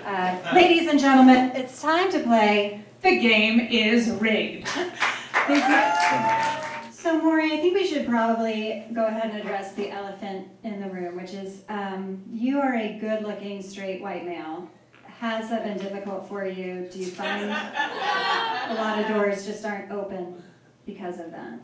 Ladies and gentlemen, it's time to play The Game is Rigged. So, Maury, I think we should probably go ahead and address the elephant in the room, which is you are a good-looking, straight white male. Has that been difficult for you? Do you find a lot of doors just aren't open because of that?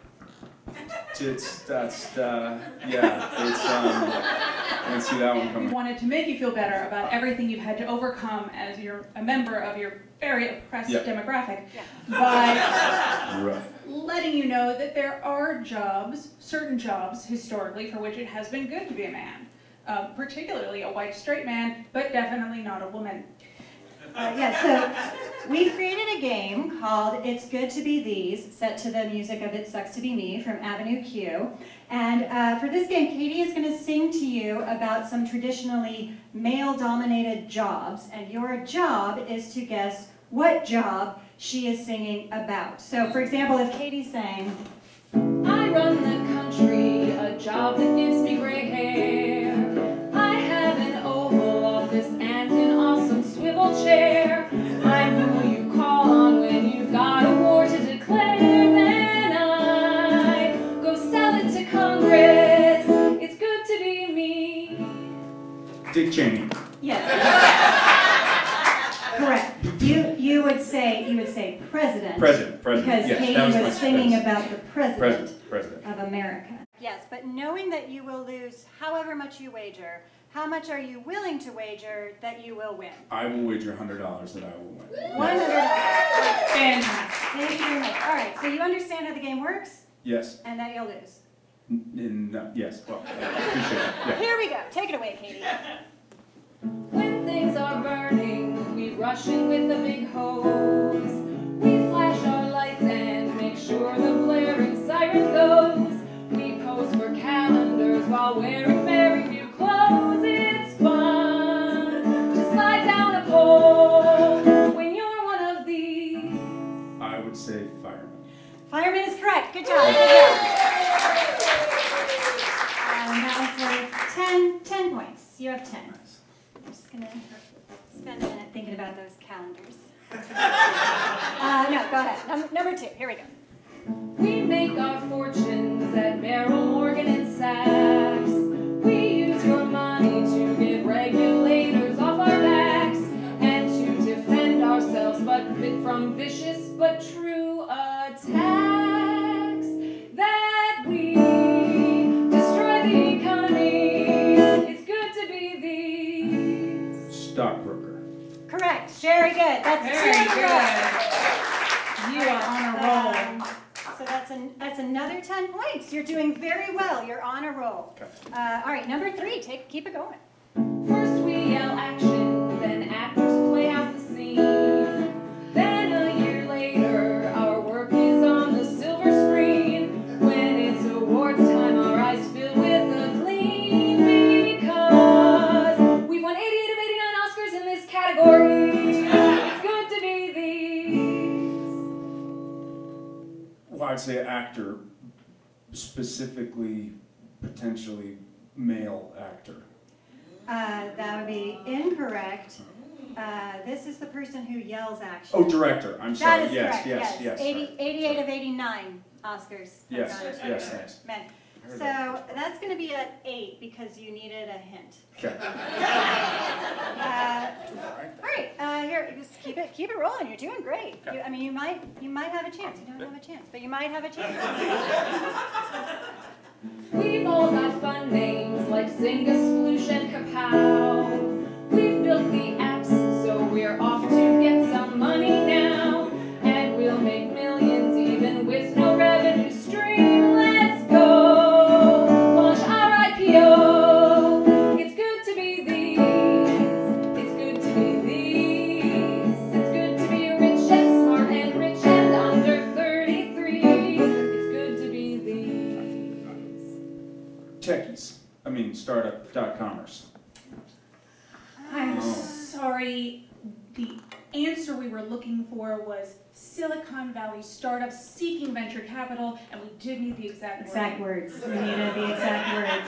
I didn't see that one coming. We wanted to make you feel better about everything you've had to overcome as you're a member of your very oppressed demographic by letting you know that there are jobs, certain jobs, historically, for which it has been good to be a man. Particularly a white straight man, but definitely not a woman. So we've created a game called It's Good to Be These, set to the music of It Sucks to Be Me from Avenue Q. And for this game, Katie is going to sing to you about some traditionally male-dominated jobs, and your job is to guess what job she is singing about. So, for example, if Katie sang, I run the country, a job that gives me gray hair. I have an oval office and an awesome swivel chair. I'm who you call on when you've got a war to declare. Then I go sell it to Congress. It's good to be me. Dick Cheney. yes. Correct. You would say president. President. Because Yes, Katie that was singing about the president of America. Yes, but knowing that you will lose however much you wager, how much are you willing to wager that you will win? I will wager $100 that I will win. $100. Fantastic. Thank you very much. All right, so you understand how the game works? Yes. And that you'll lose. Yes. Well, I appreciate it. Yeah. Here we go. Take it away, Katie. When things are burning, we rush in with a big hose. We flash our lights and make sure the blaring siren goes. We pose for calendars while wearing very few clothes. It's fun to slide down a pole when you're one of these. I would say fireman. Fireman is correct. Good job. Good job. That was worth 10 points. You have 10. Nice. I'm just going to spend a minute thinking about those calendars. No, go ahead. Number 2. Here we go. We make our fortunes at Merrill, Morgan, and Saks. We use your money to get regulators off our backs and to defend ourselves from vicious but true attacks. That we destroy the economy. It's good to be these. Stockbroker. Correct. Very good. That's Very two in a row. You are on a roll. So that's another 10 points. You're doing very well. You're on a roll. Okay. All right, number 3. Keep it going. First we yell action, then actors play out the scene. Then a year later, our work is on the silver screen. When it's awards time, our eyes fill with a gleam because we've won 88 of 89 Oscars in this category. It's good to be these. Well, I'd say actor, specifically, potentially male actor. That would be incorrect. This is the person who yells action. Oh, director. I'm sorry. That is Yes. correct. Yes. 88 of 89 Oscars. Yes. Thanks. Men. So that's going to be an 8 because you needed a hint. Okay. All right, here, just keep it rolling. You're doing great. Okay. You might have a chance. You don't have a chance, but you might have a chance. We've all got fun names like Zynga, Sploosh, and Kapow. We've built the apps, so we're off to get some money now. And we'll make millions even with no revenue stream. Let's go launch our IPO. It's good to be these. It's good to be these. It's good to be rich and smart and rich and under 33. It's good to be these. Techies. I mean, startup.commerce. I'm sorry. The answer we were looking for was Silicon Valley startups seeking venture capital, and we did need the exact Exact words. We needed the exact words.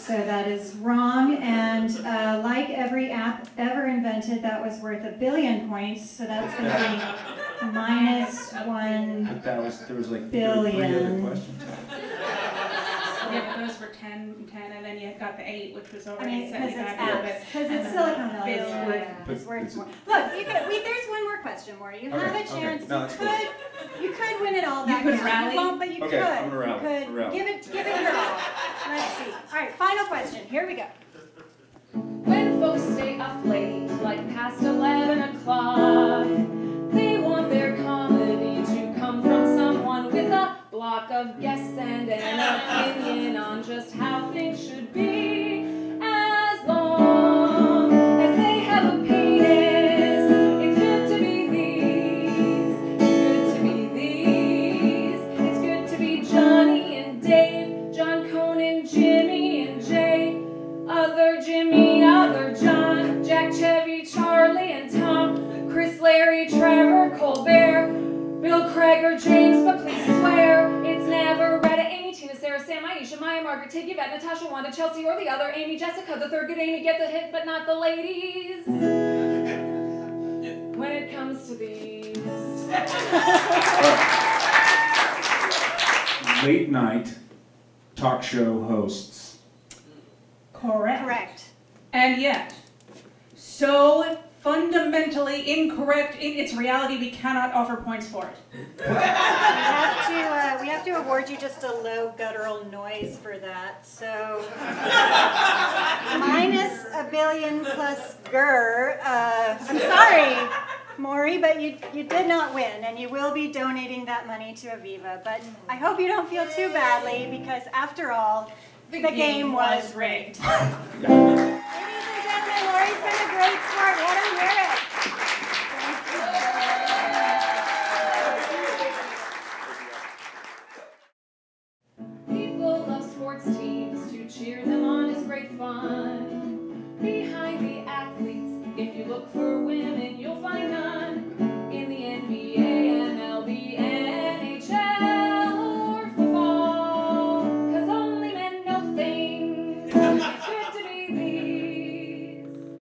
So that is wrong, and like every app ever invented, that was worth 1 billion points, so that's going to be -1 But there was like billion. 3 other questions. Yeah, but those were 10, and then you got the 8, which was already because setting it's back a little apps, bit. because it's Silicon Valley, Yeah. it's worth more. Look, there's one more question, Maury. You have a chance. No, you could win it all back could now. rally. You won't, but you Okay, could. I'm gonna rally. You could Rally. give it your all. Let's see. All right, final question. Here we go. When folks stay up late, like past 11 o'clock, they want their comedy to come from someone with a block of guests and an opinion on just how things should be. As long as they have a penis, it's good to be these. It's good to be these. It's good to be Johnny and Dave, John Conan, Jimmy and Jay, other Jimmy, other John, Jack, Chevy, Charlie and Tom, Chris, Larry, Trevor, Colbert, Bill, Craig or James, but please swear it's never Retta, Amy, Tina, Sarah, Sam, Aisha, Maya, Margaret, Tig, Yvette, Natasha, Wanda, Chelsea, or the other Amy, Jessica, the third good Amy, get the hit, but not the ladies. When it comes to these. Late night talk show hosts. Correct. And yet, so fundamentally incorrect in its reality, we cannot offer points for it. We have to award you just a low guttural noise for that. So minus 1 billion plus grr. I'm sorry, Maury, but you did not win, and you will be donating that money to Aviva. But I hope you don't feel too badly, because after all, the game was rigged. Ladies and gentlemen, Maury's been a great sport. Let him hear it. People love sports teams, to cheer them on is great fun. Behind the athletes, if you look for women, you'll find none. In the NBA, MLB, NHL, or football, 'cause only men know things. It's good to be these.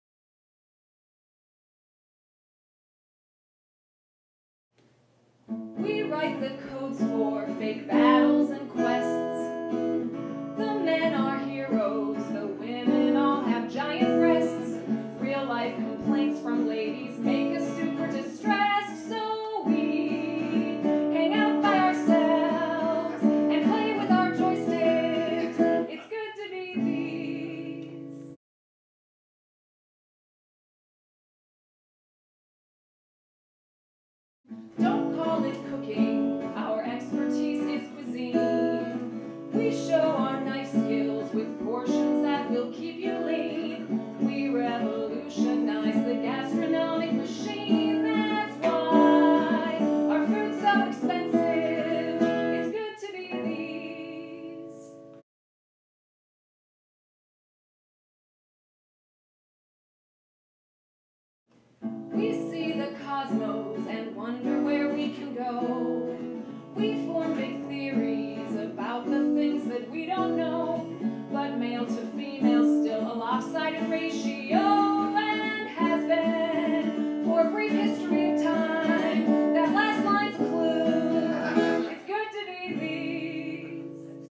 We write the codes for fake battles and quests. The men are heroes, the women all have giant breasts. Real life complaints from ladies make us super distressed. So we hang out by ourselves and play with our joysticks. It's good to be these. Don't call it cooking, our expertise is cuisine. We show our knife skills with portions that will keep you lean. We revolutionize the gastronomic machine. That's why our food's so expensive. It's good to be these. We see the cosmos and wonder where we can go. We form big theories about the things that we don't know. But male to female still a lopsided ratio, and has been for a brief history of time. That last line's a clue. It's good to be these.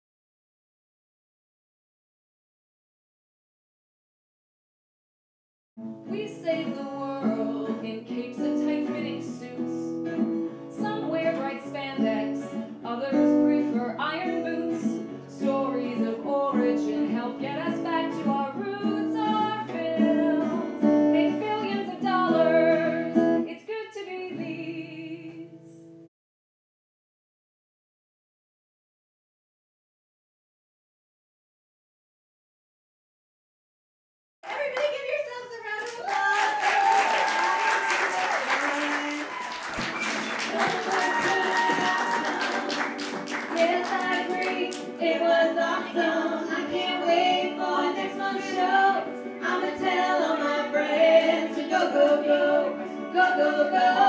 We save the world in capes and tight-fitting suits. Some wear bright spandex, others prefer iron boots. Stories of origin help get us back to our roots. Our films make billions of dollars. It's good to be these. Everybody give yourselves a round of applause. Yes, I agree. It was awesome. I can't wait for next month's show. I'ma tell all my friends to go, go, go, go, go, go.